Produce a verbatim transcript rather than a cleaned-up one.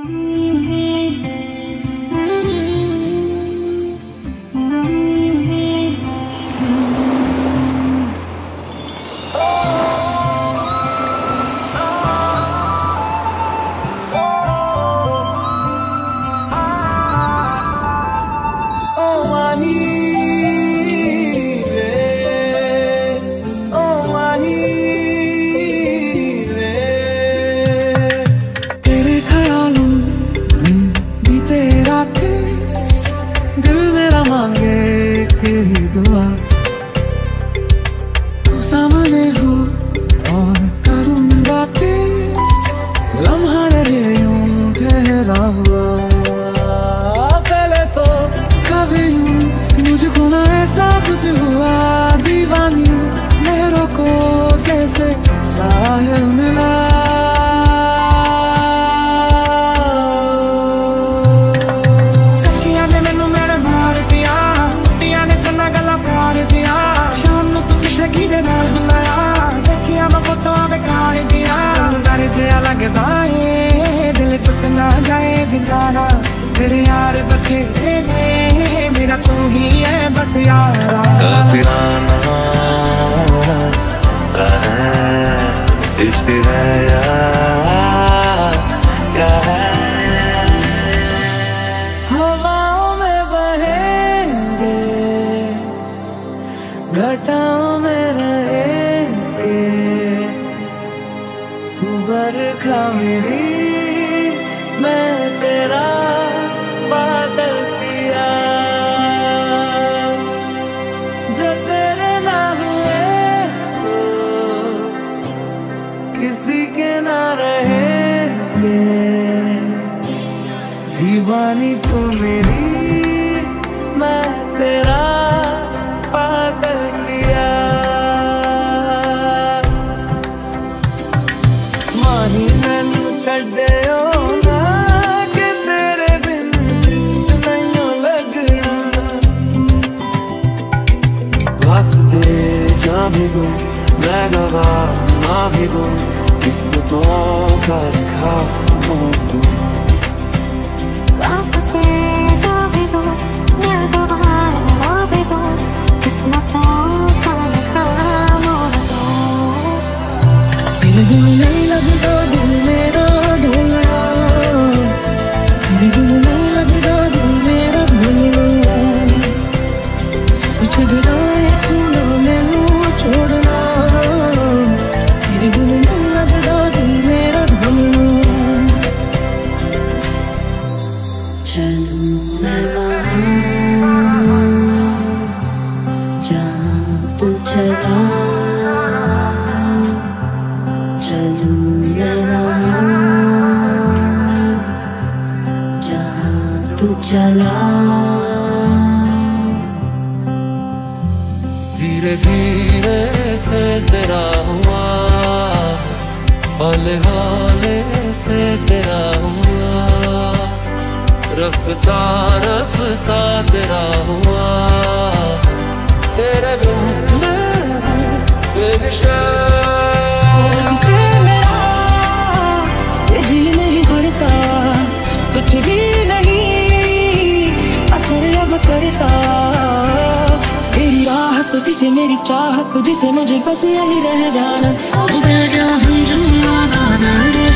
तू सामने हो और करूं बातें, लम्हा रहे यूं ठहरा हुआ। पहले तो कभी यूं मुझको ना ऐसा कुछ हुआ, दीवानी लहरों को जैसे साहिल मिला। लगता है दिल टूट ना जाए बेचारा, तेरे यार बखेरे मेरा तू ही है बस यारा। काफिराना सा है इश्क है यार, क्या है हवाओं में बहेंगे, घटाओं में रहेंगे, तू बरखा मेरी मैं तेरा बादल पिया। जो तेरे ना हुए तो किसी के ना रहेंगे, दीवानी तू मेरी मैं तेरा पागल पिया। माही मैनू छड्डियो ना कि तेरे बिन नहीं लगना। वास्ते जा भी दूं मैं गवाह ना भी दूं, किस्मतों का लिखा मोड़ दूं। वास्ते जा भी दूं मैं गवाह ना भी दूं, किस्मतों का लिखा मोड़ दूं। दिल दिल नहीं लगता दिल मेरा ढोलना, दिल दिल नहीं लगता दिल मेरा ढोलना। सब छुड़ाए तू ना मैनू छोड़ना, दिल दिल नहीं लगता दिल मेरा ढोलना। चलूं मैं जहाँ तू चला, चलूं मैं जहाँ तू चला। धीरे धीरे से तेरा हुआ, हौले हौले से तेरा हुआ, रफ्ता रफ्ता तेरा हुआ, तेरे बिन मैं बेनिशान। जिसे मेरा ये जी नहीं भरता, कुछ भी नहीं असर अब करता। तेरी राह तुझसे मेरी चाहत तुझसे मुझे बस यही रह जाना।